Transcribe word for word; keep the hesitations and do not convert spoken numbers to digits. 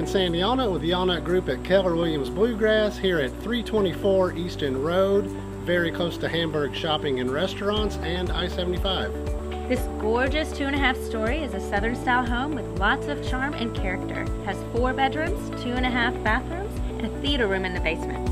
and Sandy Allnutt with the Allnutt Group at Keller Williams Bluegrass here at three twenty-four Eastin Road, very close to Hamburg Shopping and Restaurants and I seventy-five. This gorgeous two and a half story is a southern style home with lots of charm and character. Has four bedrooms, two and a half bathrooms, and a theater room in the basement.